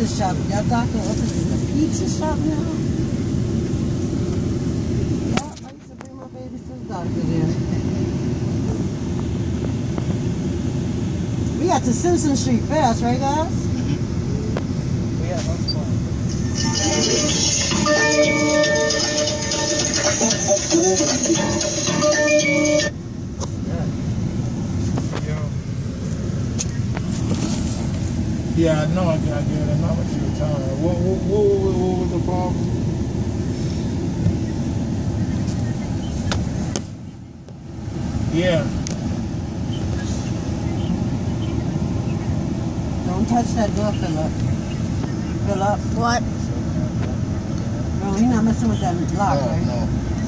pizza shop. Y'all doctor office is a pizza shop now? Yeah, I used to bring my baby to the doctor there. We got to Simpson Street fast, right guys? Yeah, that's fine. Yeah, I know I get it. I know what you were telling me. What was the problem? Yeah. Don't touch that door, Philip. Philip. What? No, he's not messing with that lock, right? No.